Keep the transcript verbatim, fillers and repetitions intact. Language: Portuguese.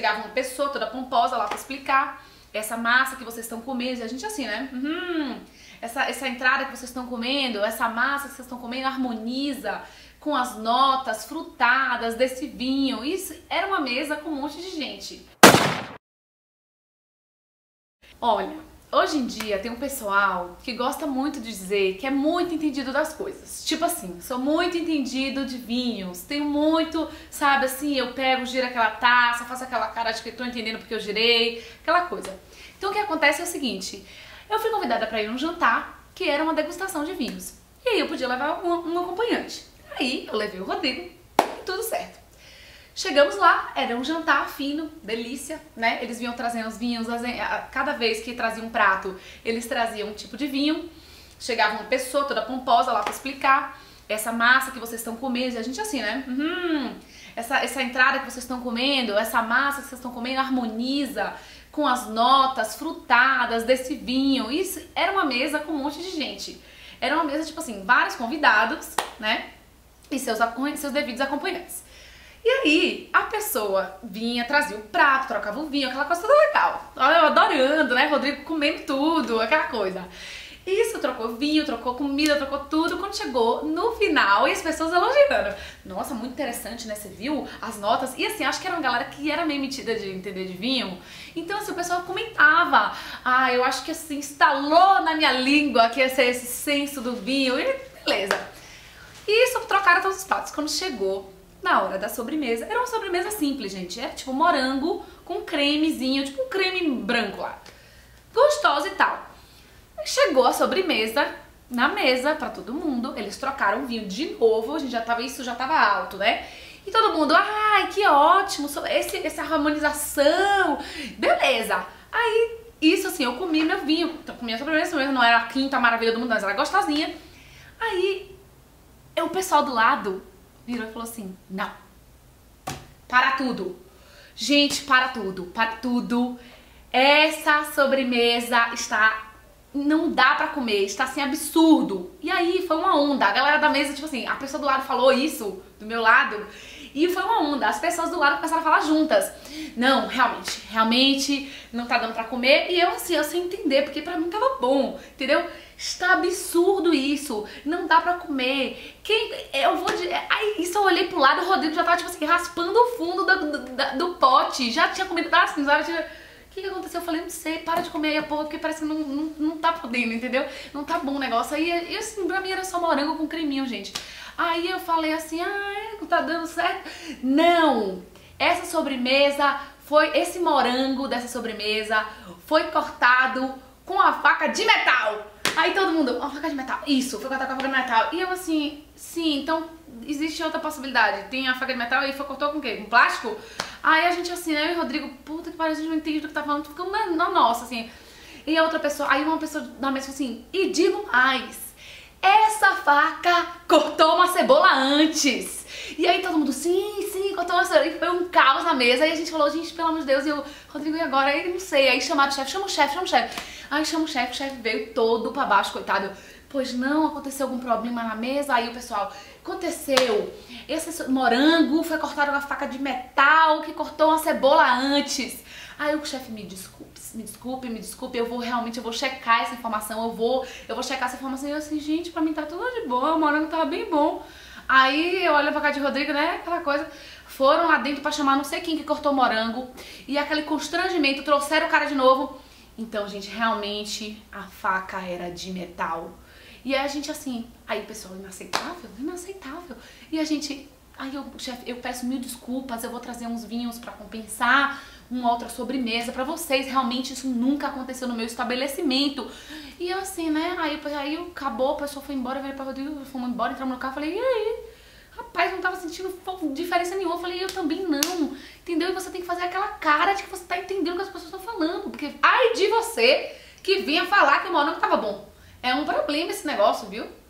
Chegava uma pessoa toda pomposa lá pra explicar essa massa que vocês estão comendo, e a gente assim, né? Uhum, essa, essa entrada que vocês estão comendo, essa massa que vocês estão comendo harmoniza com as notas frutadas desse vinho. Isso era uma mesa com um monte de gente. Olha, hoje em dia tem um pessoal que gosta muito de dizer que é muito entendido das coisas. Tipo assim, sou muito entendido de vinhos, tenho muito, sabe assim, eu pego, giro aquela taça, faço aquela cara de que tô entendendo porque eu girei, aquela coisa. Então o que acontece é o seguinte, eu fui convidada para ir num jantar que era uma degustação de vinhos. E aí eu podia levar um, um acompanhante. Aí eu levei o Rodrigo e tudo certo. Chegamos lá, era um jantar fino, delícia, né? Eles vinham trazendo os vinhos, cada vez que traziam um prato, eles traziam um tipo de vinho. Chegava uma pessoa toda pomposa lá pra explicar essa massa que vocês estão comendo, e a gente assim, né? Uhum, essa, essa entrada que vocês estão comendo, essa massa que vocês estão comendo harmoniza com as notas frutadas desse vinho. Isso era uma mesa com um monte de gente. Era uma mesa, tipo assim, vários convidados, né? E seus, seus devidos acompanhantes. E aí, a pessoa vinha, trazia o prato, trocava o vinho, aquela coisa toda legal. Eu adorando, né? Rodrigo comendo tudo, aquela coisa. Isso, trocou vinho, trocou comida, trocou tudo. Quando chegou no final, e as pessoas elogiando. Nossa, muito interessante, né? Você viu as notas? E assim, acho que era uma galera que era meio metida de entender de vinho. Então, assim, o pessoal comentava. Ah, eu acho que assim, instalou na minha língua que ia ser esse senso do vinho. E beleza. E isso, trocaram todos os pratos. Quando chegou na hora da sobremesa, era uma sobremesa simples, gente. Era tipo morango com cremezinho, tipo um creme branco lá. Gostoso e tal. Chegou a sobremesa na mesa pra todo mundo. Eles trocaram o vinho de novo. A gente já tava, isso já tava alto, né? E todo mundo, ai, que ótimo, esse, essa harmonização. Beleza. Aí, isso assim, eu comi meu vinho. Eu comi a sobremesa mesmo, não era a quinta maravilha do mundo, mas era gostosinha. Aí, o pessoal do lado virou e falou assim, não, para tudo, gente, para tudo, para tudo, essa sobremesa está, não dá pra comer, está assim absurdo. E aí foi uma onda, a galera da mesa, tipo assim, a pessoa do lado falou isso, do meu lado, e foi uma onda, as pessoas do lado começaram a falar juntas, não, realmente, realmente não tá dando pra comer, e eu assim, eu sem entender, porque pra mim tava bom, entendeu? Está absurdo isso, não dá pra comer. Quem, eu vou de, aí isso eu olhei pro lado, o Rodrigo já tava tipo assim, raspando o fundo do, do, do pote, já tinha comido assim, sabe? O que que aconteceu? Eu falei, não sei, para de comer aí a porra, porque parece que não, não, não tá podendo, entendeu? Não tá bom o negócio. Aí, assim, pra mim era só morango com creminho, gente. Aí eu falei assim, ah, não tá dando certo. Não! Essa sobremesa foi, esse morango dessa sobremesa foi cortado com a faca de metal. Aí todo mundo, ó, oh, faca de metal, isso, foi cortado com a faca de metal. E eu assim, sim, então existe outra possibilidade. Tem a faca de metal e foi cortou com o quê? Com plástico? Aí a gente assim, eu e o Rodrigo, puta que pariu, a gente não entende do que tá falando, ficamos na, na nossa, assim. E a outra pessoa, aí uma pessoa da mesa falou assim, e digo mais, essa faca cortou uma cebola antes. E aí todo mundo, sim, sim, cortou uma cebola. E foi um caos na mesa. Aí a gente falou, gente, pelo amor de Deus. E eu, Rodrigo, e agora? Aí não sei. Aí chamaram o chefe, chama o chefe, chama o chefe. Aí chama o chefe, o chefe veio todo pra baixo, coitado. Pois não, aconteceu algum problema na mesa. Aí o pessoal, aconteceu. Esse morango foi cortado com a faca de metal que cortou uma cebola antes. Aí o chefe, me desculpe, me desculpe, me desculpe, eu vou realmente, eu vou checar essa informação, eu vou, eu vou checar essa informação. E eu assim, gente, pra mim tá tudo de boa, o morango tava bem bom. Aí eu olho pra cá de Rodrigo, né, aquela coisa, foram lá dentro pra chamar não sei quem que cortou o morango, e aquele constrangimento, trouxeram o cara de novo. Então, gente, realmente a faca era de metal. E aí a gente assim, aí o pessoal, inaceitável, inaceitável. E a gente, aí eu, chefe, eu peço mil desculpas, eu vou trazer uns vinhos pra compensar, uma outra sobremesa pra vocês, realmente isso nunca aconteceu no meu estabelecimento. E eu assim, né, aí, aí acabou, a pessoa foi embora, veio pra Rodrigo, fomos embora, entramos no carro, falei, e aí? Rapaz, não tava sentindo diferença nenhuma, eu falei, eu também não, entendeu? E você tem que fazer aquela cara de que você tá entendendo o que as pessoas estão falando, porque ai de você que vinha falar que o morango tava bom. É um problema esse negócio, viu?